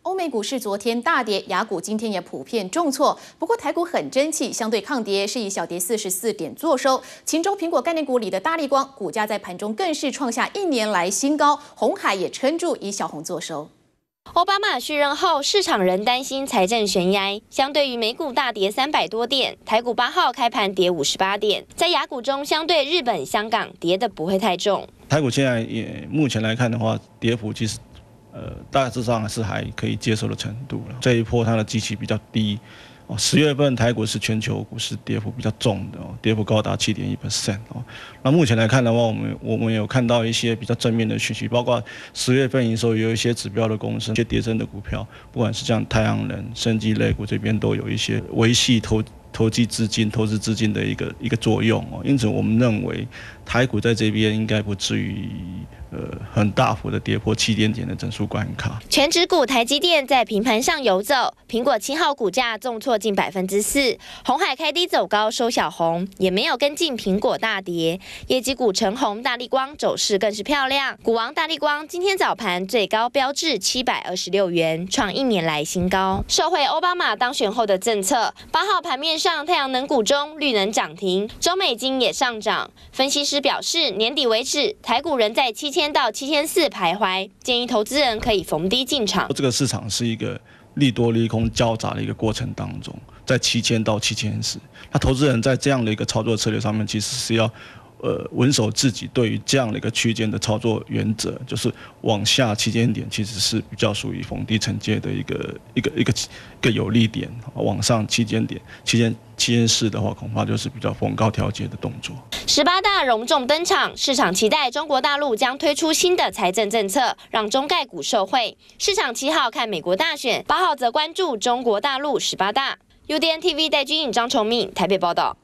欧美股市昨天大跌，亚股今天也普遍重挫。不过台股很争气，相对抗跌，是以小跌44点作收。其中苹果概念股里的大立光股价在盘中更是创下1年来新高，鸿海也撑住以小红作收。 奥巴马续任后，市场仍担心财政悬崖。相对于美股大跌300多点，台股8号开盘跌58点，在亚股中相对日本、香港跌得不会太重。 台股现在目前来看的话，跌幅其实大致上是还可以接受的程度了。这一波它的基期比较低。 10月份台股是全球股市跌幅比较重的跌幅高达7.1%那目前来看的话，我们有看到一些比较正面的讯息，包括10月份营收有一些指标的公司，一些跌升的股票，不管是像太阳能、生技类股这边都有一些维系投资资金的一个作用因此我们认为台股在这边应该不至于很大幅的跌破7点的整数关卡。 全指股台积电在平盘上游走，苹果7号股价重挫近4%，鸿海开低走高收小红，也没有跟进苹果大跌。业绩股成鸿、大立光走势更是漂亮，股王大立光今天早盘最高标至726元，创1年来新高。受惠奥巴马当选后的政策，8号盘面上太阳能股中绿能涨停，中美金也上涨。分析师表示，年底为止，台股仍在7000到7400徘徊，建议投资人可以逢低进场。 这个市场是一个利多利空交杂的一个过程当中，在7000到7400，那投资人在这样的一个操作策略上面，其实是要稳守自己对于这样的一个区间的操作原则，就是往下期间点其实是比较属于逢低承接的一个有利点，往上期间点70400的话，恐怕就是比较逢高调节的动作。 18大隆重登场，市场期待中国大陆将推出新的财政政策，让中概股受惠。市场7号看美国大选，8号则关注中国大陆18大。UDN TV 戴君颖、张崇敏台北报道。